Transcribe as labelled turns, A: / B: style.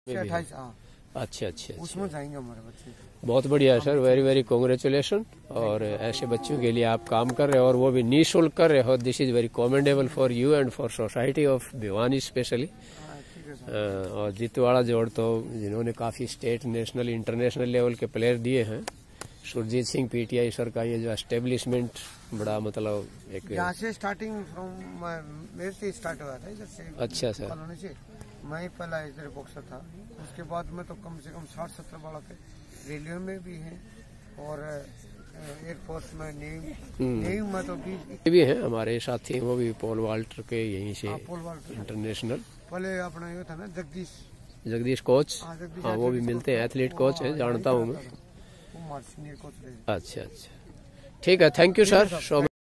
A: 28।
B: अच्छा अच्छा,
A: उसमें जाएंगे हमारे बच्चे।
B: बहुत बढ़िया है सर, वेरी वेरी कांग्रेचुलेशन। और ऐसे बच्चों के लिए आप काम कर रहे हो और वो भी निःशुल्क कर रहे हो। This is very commendable for you and for society of Bhiwani specially. और जितवाड़ा जोड़ तो जिन्होंने काफी स्टेट नेशनल इंटरनेशनल लेवल के प्लेयर दिए हैं। सुरजीत सिंह पीटीआई सर का ये जो एस्टेब्लिशमेंट बड़ा मतलब एक
A: यहाँ से स्टार्टिंग फ्रॉम मेरे से स्टार्ट हुआ था इधर से। अच्छा
B: सर,
A: मैं ही पहला इधर बॉक्सर था। उसके बाद में तो कम से कम 60-70 वाला थे। रेलवे में भी हैं और एयरफोर्स में नेवी में तो
B: भी हैं हमारे साथी, वो भी पोल वाल्टर के यहीं से इंटरनेशनल।
A: पहले अपना ये था ना
B: जगदीश कोच, हाँ वो भी मिलते हैं, एथलीट कोच है, जानता हूँ मैं।
A: Senior coach.
B: अच्छा अच्छा, ठीक है, थैंक यू सर।